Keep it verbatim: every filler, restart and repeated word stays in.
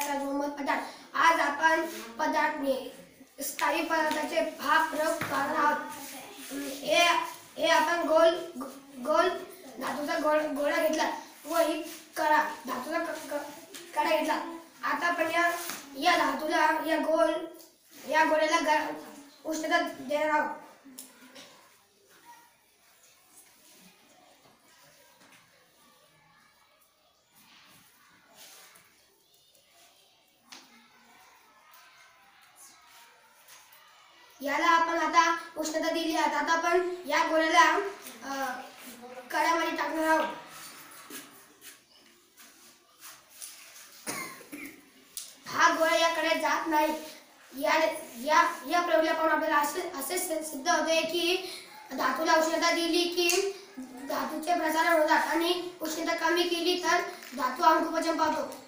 पदार्थ. आज आपण पदार्थ स्थायी पदार्थाचे भाग प्रयोग करणार आहोत. हे हे आपण गोल गोल धातूचा गोळ गोळा घेतला व ही कडा धातूचा कडा घेतला. आता आपण या या धातूला या गोल या गोळ्याला उष्णता देणार आहोत. याला आपण आता उष्णता दिली आहे. आता आपण या गोळ्याला कडामध्ये टाकणार आहोत. हा गोळा या कड्यात जात नाही. या या या प्रयोगापासून आपल्याला असे असे सिद्ध होते की धातूला उष्णता दिली की धातूचे प्रसारण होतात आणि उष्णता कमी केली तर धातू अंकुपचन पावतो.